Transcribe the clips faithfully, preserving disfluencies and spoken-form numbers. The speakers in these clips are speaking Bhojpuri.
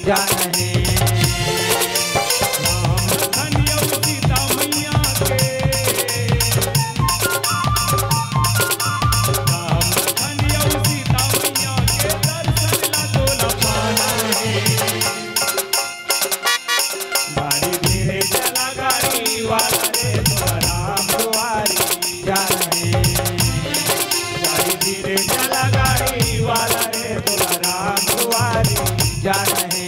जानहे। राम लखन और सीता मैया के, राम लखन और सीता मैया के दर्शन ला तोला पाना है। गाड़ी धीरे चला गाड़ी वाला रे तोरा राम दुआरी जानहे। गाड़ी धीरे चला गाड़ी वाला रे तोरा राम दुआरी जानहे।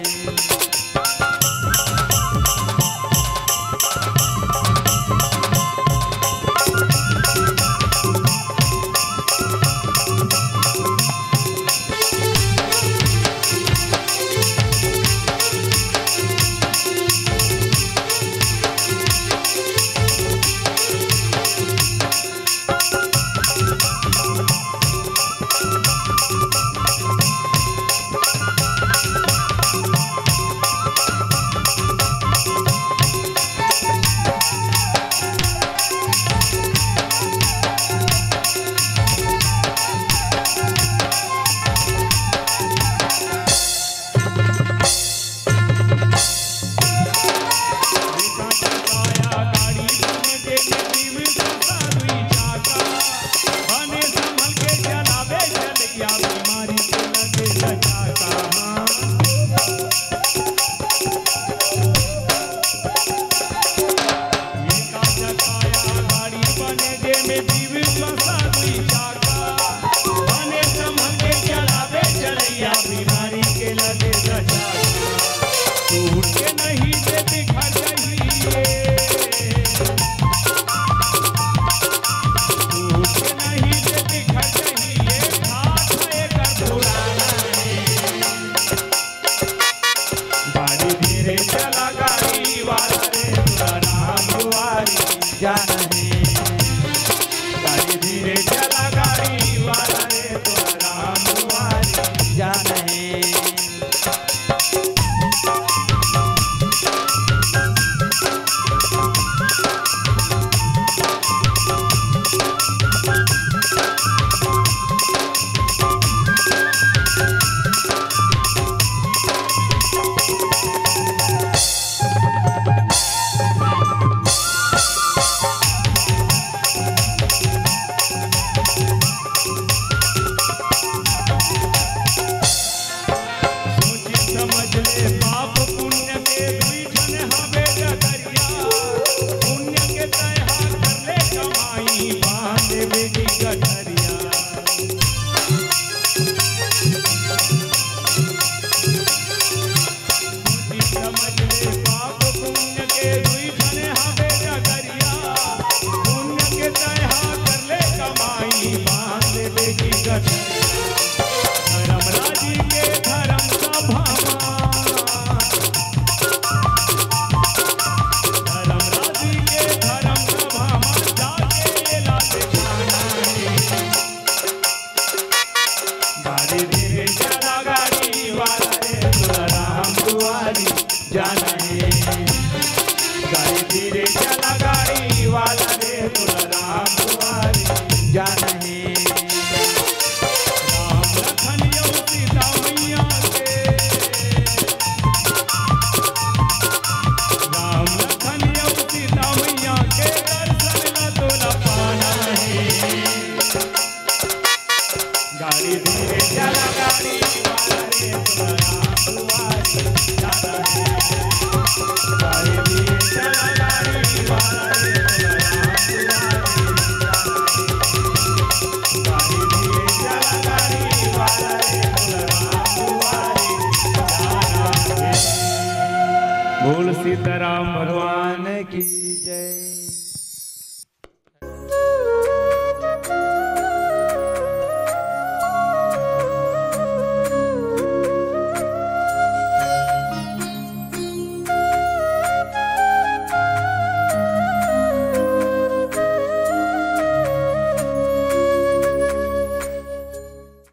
जानहे। गाड़ी धीरे चला गाड़ी वाला रे तोरा राम दुआरी जानहे। जानहे। गाड़ी धीरे चला गाड़ी वाला रे तोरा राम दुआरी जानहे। राम लखन और सीता मैया के, राम लखन और सीता मैया के दर्शन ला तोला पाना है। गाड़ी धीरे चला गाड़ी वाला रे तोरा राम दुआरी जानहे। गाड़ी धीरे चला गाड़ी वाला रे तोरा राम दुआरी जानहे। गाड़ी धीरे चला गाड़ी वाला रे तोरा राम दुआरी जानहे। बोल सीताराम भगवान की जय।